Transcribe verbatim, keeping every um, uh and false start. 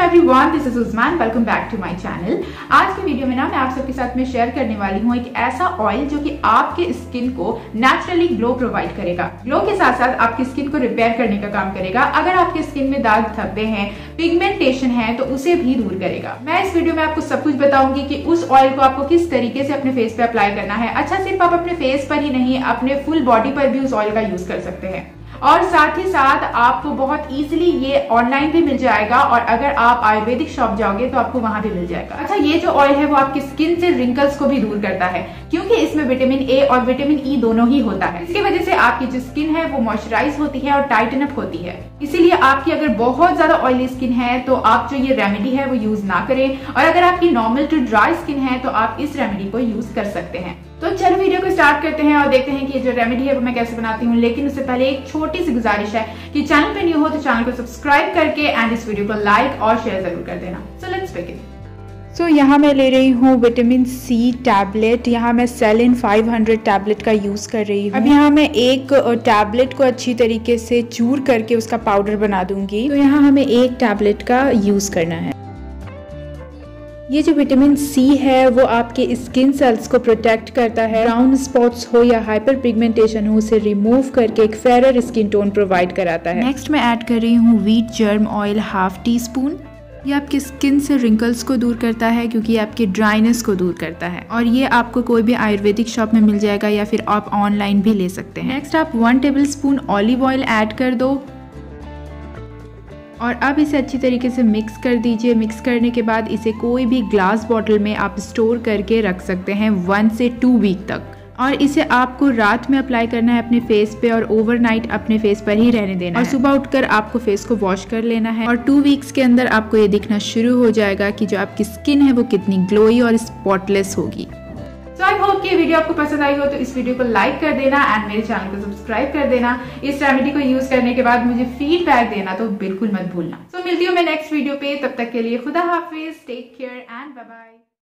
Everyone, this is Usman. Welcome back to my channel. आज की video में ना मैं आप सबके साथ में शेयर करने वाली हूँ एक ऐसा ऑयल जो कि आपके स्किन को नेचुरली ग्लो प्रोवाइड करेगा। ग्लो के साथ साथ आपकी स्किन को रिपेयर करने का काम करेगा। अगर आपके स्किन में दाग धब्बे हैं, पिगमेंटेशन है, तो उसे भी दूर करेगा। मैं इस वीडियो में आपको सब कुछ बताऊंगी कि उस ऑयल को आपको किस तरीके से अपने फेस पे अप्लाई करना है। अच्छा, सिर्फ आप अपने फेस पर ही नहीं, अपने फुल बॉडी पर भी उस ऑयल का यूज कर सकते हैं। और साथ ही साथ आपको बहुत इजीली ये ऑनलाइन भी मिल जाएगा, और अगर आप आयुर्वेदिक शॉप जाओगे तो आपको वहां भी मिल जाएगा। अच्छा, ये जो ऑयल है वो आपकी स्किन से रिंकल्स को भी दूर करता है, क्योंकि इसमें विटामिन ए और विटामिन ई दोनों ही होता है। इसकी वजह से आपकी जो स्किन है वो मॉइस्चराइज होती है और टाइटन अप होती है। इसीलिए आपकी अगर बहुत ज्यादा ऑयली स्किन है तो आप जो ये रेमेडी है वो यूज ना करें, और अगर आपकी नॉर्मल टू ड्राई स्किन है तो आप इस रेमेडी को यूज कर सकते हैं। तो चलो वीडियो को स्टार्ट करते हैं और देखते हैं कि ये जो रेमेडी है वो मैं कैसे बनाती हूँ। लेकिन उससे पहले एक छोटी सी गुजारिश है कि चैनल पे न्यू हो तो चैनल को सब्सक्राइब करके एंड इस वीडियो को लाइक और शेयर जरूर कर देना। So let's begin. So so, यहाँ मैं ले रही हूँ विटामिन सी टैबलेट। यहाँ मैं सेलिन फाइव हंड्रेड टैबलेट का यूज़ कर रही हूँ। अब यहाँ मैं एक टैबलेट को अच्छी तरीके से चूर करके उसका पाउडर बना दूंगी। तो यहाँ हमें एक टैबलेट का यूज़ करना है। ये जो विटामिन सी है वो आपके स्किन सेल्स को प्रोटेक्ट करता है। ब्राउन स्पॉट्स हो या हाइपर पिगमेंटेशन हो, उसे रिमूव करके एक फेरर स्किन टोन प्रोवाइड कराता है। नेक्स्ट मैं ऐड कर रही हूँ wheat germ oil half teaspoon. ये आपकी स्किन से रिंकल्स को दूर करता है, क्योंकि ये आपकी ड्राइनेस को दूर करता है, और ये आपको कोई भी आयुर्वेदिक शॉप में मिल जाएगा या फिर आप ऑनलाइन भी ले सकते हैं। नेक्स्ट आप one tablespoon olive oil add कर दो, और अब इसे अच्छी तरीके से मिक्स कर दीजिए। मिक्स करने के बाद इसे कोई भी ग्लास बॉटल में आप स्टोर करके रख सकते हैं वन से टू वीक तक। और इसे आपको रात में अप्लाई करना है अपने फेस पे, और ओवरनाइट अपने फेस पर ही रहने देना है। और सुबह उठकर आपको फेस को वॉश कर लेना है, और टू वीक्स के अंदर आपको ये दिखना शुरू हो जाएगा कि जो आपकी स्किन है वो कितनी ग्लोई और स्पॉटलेस होगी। तो आई होप कि वीडियो आपको पसंद आई हो तो इस वीडियो को लाइक कर देना एंड मेरे चैनल को सब्सक्राइब कर देना। इस रेमेडी को यूज करने के बाद मुझे फीडबैक देना तो बिल्कुल मत भूलना। तो so, मिलती हूँ मैं नेक्स्ट वीडियो पे। तब तक के लिए खुदा हाफिज, take care and bye bye.